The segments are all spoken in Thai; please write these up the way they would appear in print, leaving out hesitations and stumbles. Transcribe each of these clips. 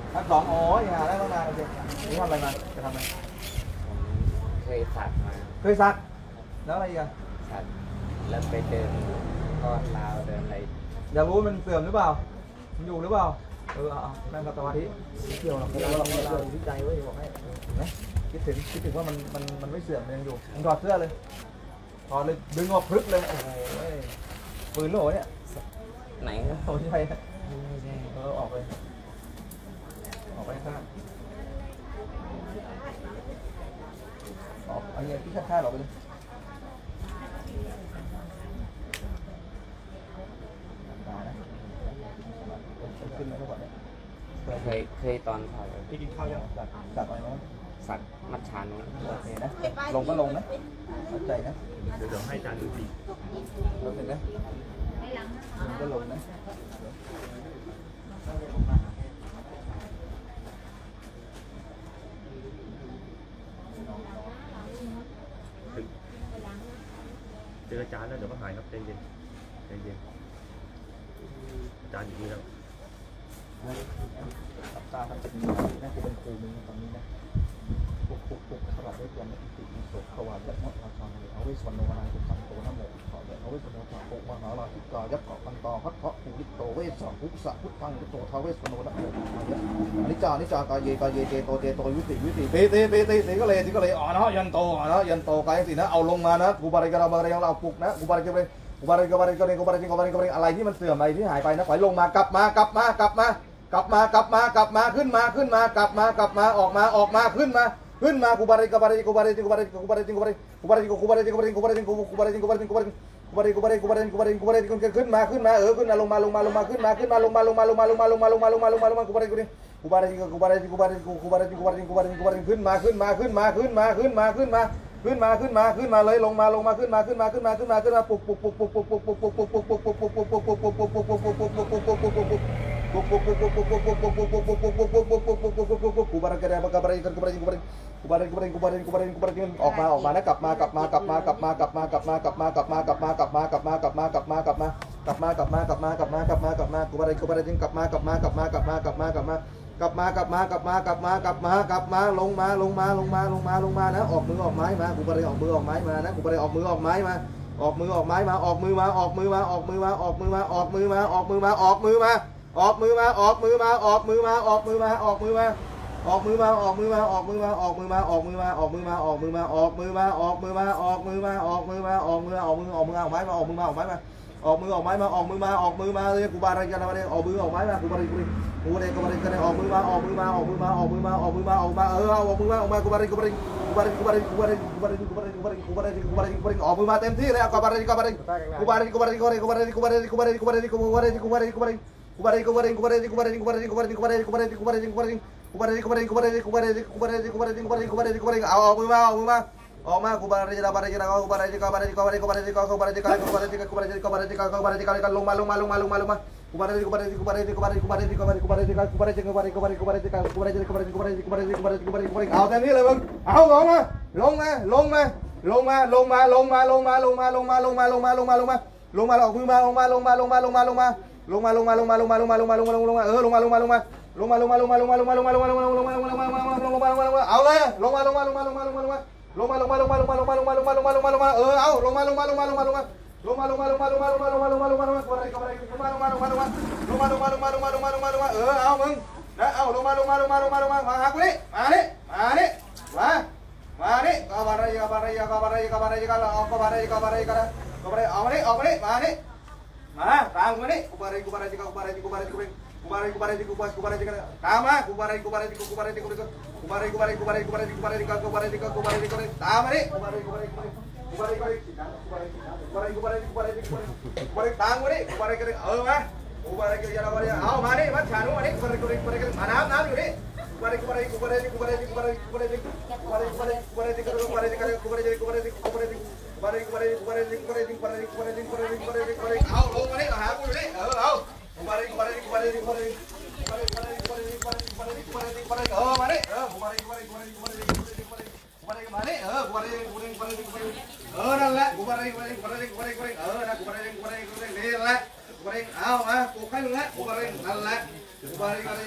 ทั้งสองโอ้ยหาได้ตั้งนานโอเคนี่ทำอะไรมาจะทำอะไรเคยสักมาเคยซักแล้วอะไรอีกอะสักแล้วไปเดินก็ลาวเดินอะไรอยากรู้มันเสื่อมหรือเปล่ามันอยู่หรือเปล่าเอานั่งกับสมาธิเกี่ยวหรอกเราวิจัยไว้บอกให้นะคิดถึงว่ามันไม่เสื่อมมันยังอยู่มึงถอดเสื้อเลยถอดเลยดึงออกพึกเลยโอ้โหปืนโหลเนี่ยไหนโอ้ใช่ออกเลยออกไปข้างออกเอาเงี้ยที่ข้างๆออกไปเลยขึ้นแล้วก่อนเนี่ยเคยตอนถ่ายที่กินข้าวยังสักอะไรมั้งสักมัดชานุโอเคนะลงก็ลงนะเข้าใจนะเดี๋ยวให้จานดูดีเราเสร็จนะลงก็ลงนะเจออาจารย์แล้วเดี๋ยวก็หายครับใจเย็นอาจารย์อยู่นี่แล้วตับตาทำจิตมีน่าจะเป็นครูมึงตอนนี้นะปุกสลับด้วยตัวนักติมีโสขวานและมดราชาเลยเอาไว้สวรรค์วนาตุสังโตน้ำโมขอเลยเอาไว้สวรรค์วนาตุมหาราธิกายักษ์เกาะปันตอพัดเพาะภูริโตเวสสองพุทธะพุทธังพุทโตทาเวสวรรค์วนาตุนิจจากายเจโตวิติตีก็เลยอ๋อเนาะยันโตกายสินะเอาลงมานะกูบาริกาบาริของเราปุกนะกูบาริกาอะไรที่มันเสื่อมอะไรที่หายไปนะขอยลงมากลับมาขึ้นมากลับมาออกมาขึ้นมากูบาริขึ้นมาขึ้นลงมาขึ้นมาเลยลงมาขึ้นมาปุกกูบาริกันออกมานะกลับมากูบาริกลับมาลงมานะออกมือออกไม้มากูบาริออกมือออกไม้มานะกูบาริออกมือออกไม้มาออกมือมาออกมือมาออกมือมาเลยกูบาริกันมาเลยออกมือออกไม้มากูบาริกันออกมือมาออกมือมากูบาริกูบาริกูบาริออกมือมาเต็มที่เลยกูบาริเอาออกมือมาออกมากูบาริลงมาเอาแต่นี้เลยมึงเอาลงมาออกมือมาเอาเลยลงมาเอาลงมาลงมาเอามึงนะเอาลงมาหากูนี่มานี่ก็บาริกันเอามานี่มาตามมานี่กูบาริตามมากูบาริตามมาเอามานี่มัดฉานุมานี่มาน้ำอยู่นี่เอาลงมานี่หากูอยู่นี่เอามานี่มานี่นั่นแหละเอามาปลุกให้มึงละนั่นแหละ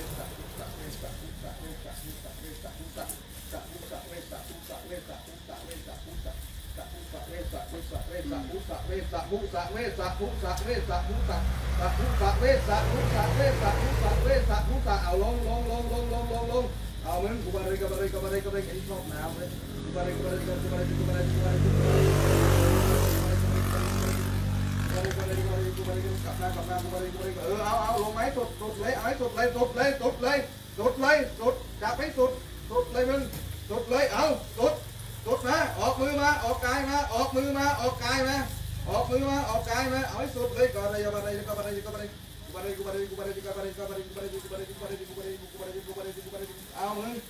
เอาลงเอาเหมือนกูบารีกับเห็นชอบน้ำเลยกูบารีเอาลงไหมสุดเลยเอาให้สุดเลยจับให้สุดเลยมึงสุดเลยเอาสุดมาออกมือมาออกกายมาออกมือมาออกกายมาเอาให้สุดเลยก็อะไรเอามึง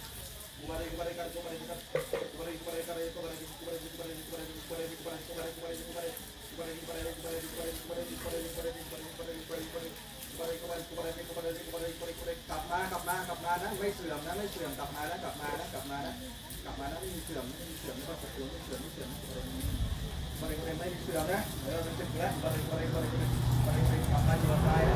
กลับมานะไม่เสื่อมนะกลับมานะไม่มีเสื่อมไม่ต้องกลัวไม่เสื่อมไม่มีเสื่อมนะมันจะเกิดกลับมาอยู่ตาย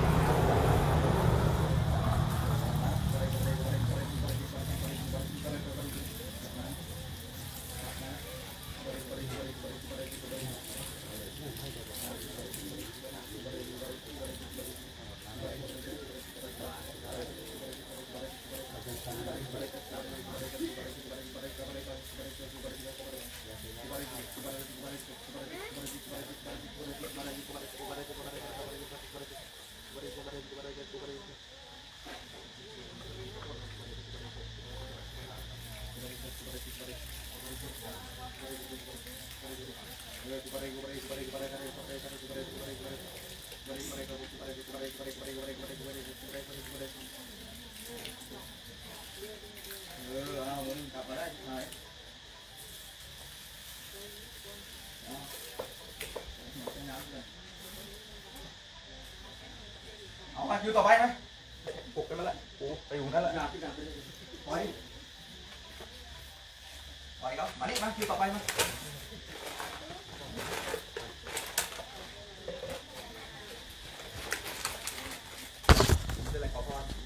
เอามึงกลับมาได้ไหมเอามาอยู่ต่อไปนะปลุกกันมาแล้วไปอยู่นั่นแหละปล่อยครับมานี่มาอยู่ต่อไปมาเป็นอะไรขอพร